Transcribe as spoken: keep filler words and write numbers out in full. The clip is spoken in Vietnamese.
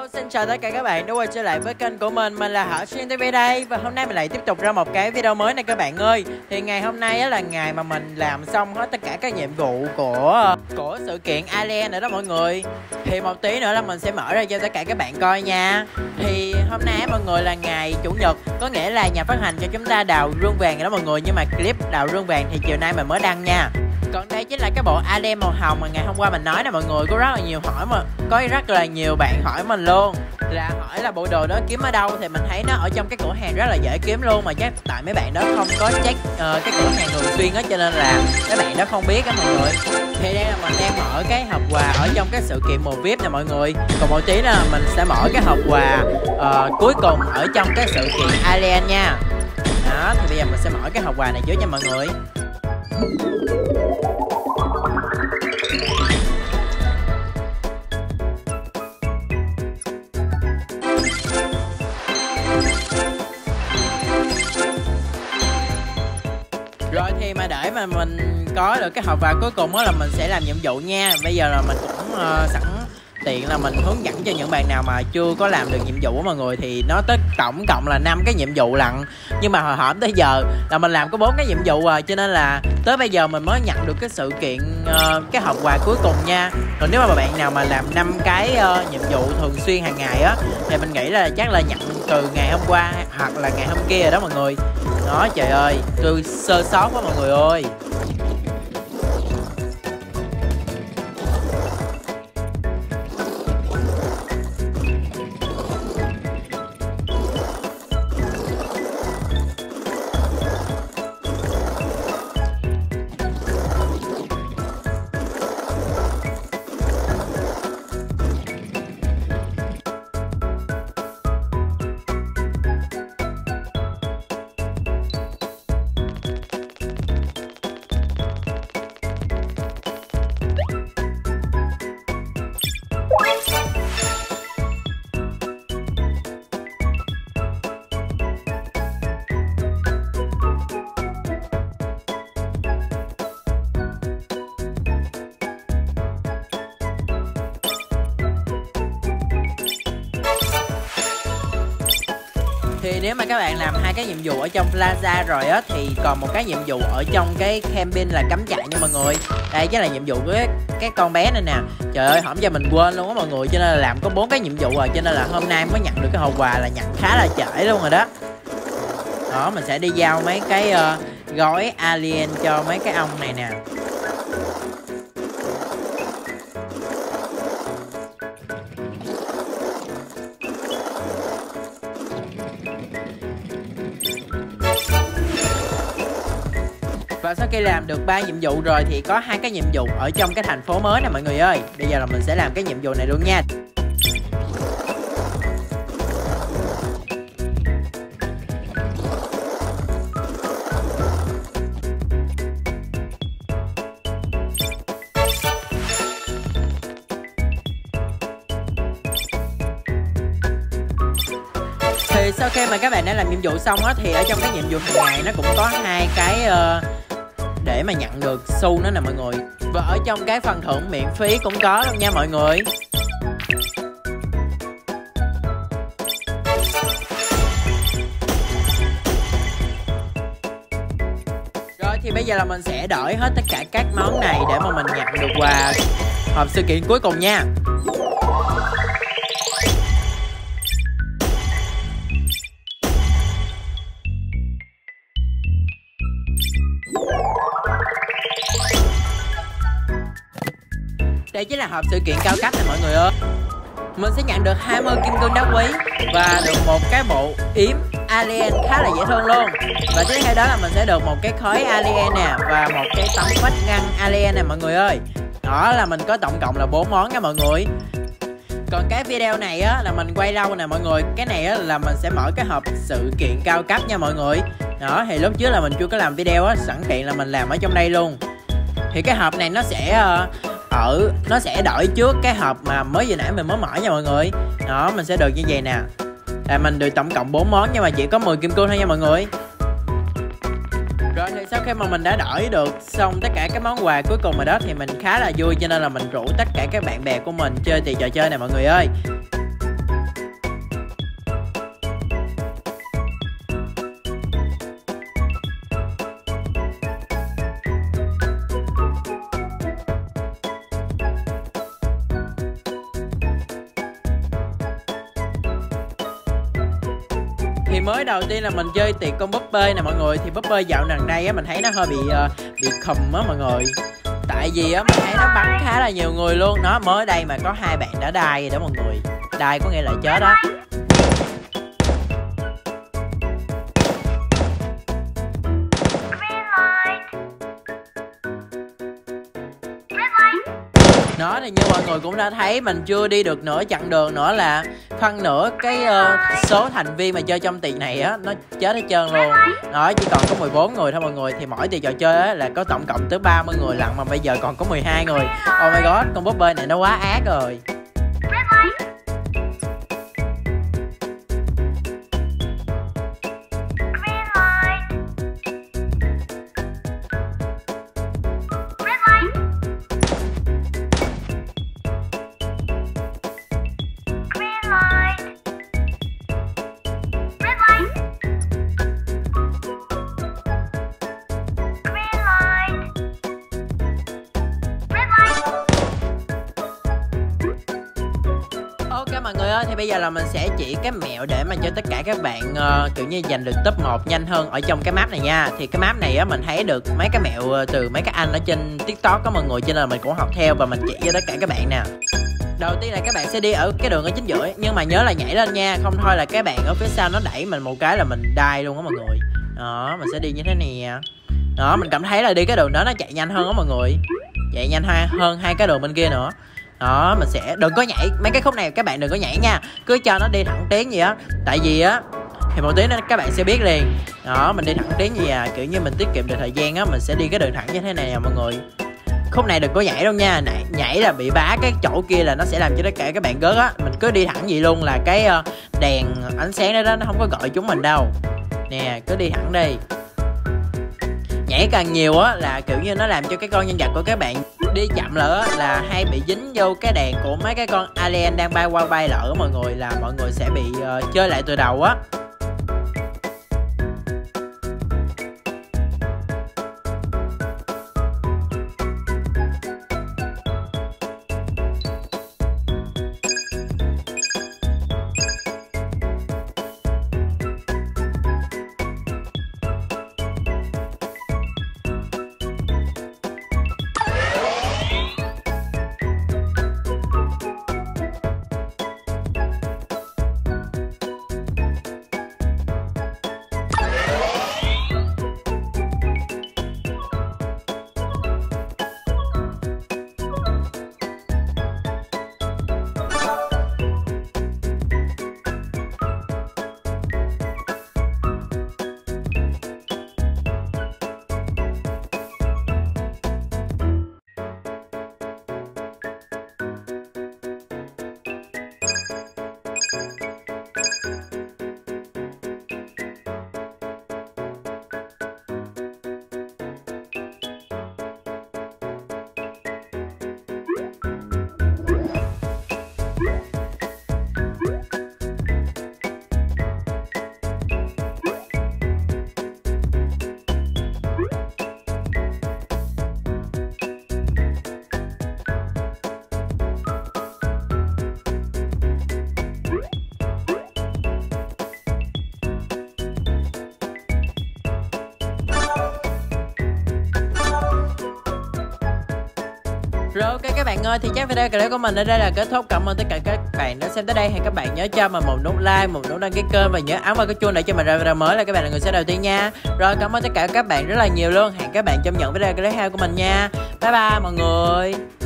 Xin chào tất cả các bạn đã quay trở lại với kênh của mình. Mình là Hảo Xuyên ti vi đây. Và hôm nay mình lại tiếp tục ra một cái video mới này các bạn ơi. Thì ngày hôm nay á là ngày mà mình làm xong hết tất cả các nhiệm vụ của của sự kiện Alien rồi đó mọi người. Thì một tí nữa là mình sẽ mở ra cho tất cả các bạn coi nha. Thì hôm nay mọi người là ngày Chủ nhật, có nghĩa là nhà phát hành cho chúng ta đào rương vàng rồi đó mọi người. Nhưng mà clip đào rương vàng thì chiều nay mình mới đăng nha. Còn đây chính là cái bộ Alien màu hồng mà ngày hôm qua mình nói nè mọi người. Có rất là nhiều hỏi mà có rất là nhiều bạn hỏi mình luôn, là hỏi là bộ đồ đó kiếm ở đâu. Thì mình thấy nó ở trong cái cửa hàng rất là dễ kiếm luôn, mà chắc tại mấy bạn đó không có check uh, cái cửa hàng thường xuyên á, cho nên là mấy bạn đó không biết á mọi người. Thì đây là mình đang mở cái hộp quà ở trong cái sự kiện mùa vi ai pi nè mọi người. Còn một tí là mình sẽ mở cái hộp quà uh, cuối cùng ở trong cái sự kiện Alien nha. Đó, thì bây giờ mình sẽ mở cái hộp quà này trước nha mọi người. Rồi thì mà để mà mình có được cái hộp quà cuối cùng đó là mình sẽ làm nhiệm vụ nha. Bây giờ là mình cũng uh, sẵn tiện là mình hướng dẫn cho những bạn nào mà chưa có làm được nhiệm vụ của mọi người. Thì nó tới tổng cộng là năm cái nhiệm vụ lận, nhưng mà hồi hổm tới giờ là mình làm có bốn cái nhiệm vụ rồi, cho nên là tới bây giờ mình mới nhận được cái sự kiện uh, cái hộp quà cuối cùng nha. Còn nếu mà bạn nào mà làm năm cái uh, nhiệm vụ thường xuyên hàng ngày á thì mình nghĩ là chắc là nhận từ ngày hôm qua hoặc là ngày hôm kia rồi đó mọi người. Đó, trời ơi, tôi sơ sót quá mọi người ơi. Thì nếu mà các bạn làm hai cái nhiệm vụ ở trong Plaza rồi á thì còn một cái nhiệm vụ ở trong cái camping là cắm trại nha mọi người. Đây chính là nhiệm vụ của cái, cái con bé này nè. Trời ơi, hổng cho mình quên luôn á mọi người, cho nên là làm có bốn cái nhiệm vụ rồi, cho nên là hôm nay mới nhận được cái hộp quà là nhận khá là trễ luôn rồi đó. Đó, mình sẽ đi giao mấy cái uh, gói alien cho mấy cái ông này nè. Và sau khi làm được ba nhiệm vụ rồi thì có hai cái nhiệm vụ ở trong cái thành phố mới nè mọi người ơi. Bây giờ là mình sẽ làm cái nhiệm vụ này luôn nha. Thì sau khi mà các bạn đã làm nhiệm vụ xong á thì ở trong cái nhiệm vụ hàng ngày nó cũng có hai cái uh, để mà nhận được xu nữa nè mọi người. Và ở trong cái phần thưởng miễn phí cũng có luôn nha mọi người. Rồi thì bây giờ là mình sẽ đổi hết tất cả các món này để mà mình nhận được quà hộp sự kiện cuối cùng nha. Đây chính là hộp sự kiện cao cấp này mọi người ơi. Mình sẽ nhận được hai mươi kim cương đá quý và được một cái bộ yếm alien khá là dễ thương luôn. Và tiếp theo đó là mình sẽ được một cái khói alien nè và một cái tấm vách ngăn alien nè mọi người ơi. Đó là mình có tổng cộng là bốn món nha mọi người. Còn cái video này á là mình quay lâu nè mọi người. Cái này á là mình sẽ mở cái hộp sự kiện cao cấp nha mọi người. Đó thì lúc trước là mình chưa có làm video á, sẵn tiện là mình làm ở trong đây luôn. Thì cái hộp này nó sẽ uh, ở nó sẽ đổi trước cái hộp mà mới vừa nãy mình mới mở nha mọi người. Đó, mình sẽ được như vậy nè. Là mình được tổng cộng bốn món nhưng mà chỉ có mười kim cương thôi nha mọi người. Rồi thì sau khi mà mình đã đổi được xong tất cả các món quà cuối cùng rồi đó thì mình khá là vui, cho nên là mình rủ tất cả các bạn bè của mình chơi thì trò chơi này mọi người ơi. Thì mới đầu tiên là mình chơi tiệc con búp bê nè mọi người. Thì búp bê dạo gần đây á mình thấy nó hơi bị uh, bị khùm á mọi người. Tại vì á mình thấy nó bắn khá là nhiều người luôn. Nó mới đây mà có hai bạn đã đai rồi đó mọi người. Đai có nghĩa là chết đó. Nó thì như mọi người cũng đã thấy, mình chưa đi được nửa chặng đường nữa là phân nửa cái uh, số thành viên mà chơi trong tiệc này á nó chết hết trơn luôn. Đó, chỉ còn có mười bốn người thôi mọi người. Thì mỗi tiệc trò chơi á là có tổng cộng tới ba mươi người lận, mà bây giờ còn có mười hai người. Oh my god, con búp bê này nó quá ác rồi. Ok mọi người ơi, thì bây giờ là mình sẽ chỉ cái mẹo để mà cho tất cả các bạn uh, kiểu như giành được top một nhanh hơn ở trong cái map này nha. Thì cái map này á mình thấy được mấy cái mẹo từ mấy cái anh ở trên TikTok có mọi người, cho nên là mình cũng học theo và mình chỉ cho tất cả các bạn nè. Đầu tiên là các bạn sẽ đi ở cái đường ở chính giữa, nhưng mà nhớ là nhảy lên nha, không thôi là các bạn ở phía sau nó đẩy mình một cái là mình die luôn á mọi người. Đó, mình sẽ đi như thế nè. Đó, mình cảm thấy là đi cái đường đó nó chạy nhanh hơn á mọi người, chạy nhanh hơn hai cái đường bên kia nữa. Đó, mình sẽ đừng có nhảy mấy cái khúc này, các bạn đừng có nhảy nha, cứ cho nó đi thẳng tiến gì á. Tại vì á thì một tí nữa các bạn sẽ biết liền. Đó, mình đi thẳng tiến gì à, kiểu như mình tiết kiệm được thời gian á, mình sẽ đi cái đường thẳng như thế này nè mọi người. Khúc này đừng có nhảy đâu nha, nhảy, nhảy là bị bá cái chỗ kia là nó sẽ làm cho tất cả các bạn gớt á. Mình cứ đi thẳng vậy luôn là cái uh, đèn ánh sáng đó, đó nó không có gọi chúng mình đâu. Nè, cứ đi thẳng đi. Nhảy càng nhiều á là kiểu như nó làm cho cái con nhân vật của các bạn đi chậm lỡ là hay bị dính vô cái đèn của mấy cái con alien đang bay qua bay lỡ mọi người, là mọi người sẽ bị uh, chơi lại từ đầu á. Rồi ok các bạn ơi, thì chắc video clip của mình ở đây là kết thúc. Cảm ơn tất cả các bạn đã xem tới đây. Hãy các bạn nhớ cho mình một nút like, một nút đăng ký kênh và nhớ ấn vào cái chuông để cho mình ra video mới là các bạn là người sẽ đầu tiên nha. Rồi cảm ơn tất cả các bạn rất là nhiều luôn. Hẹn các bạn trong nhận video clip sau của mình nha. Bye bye mọi người.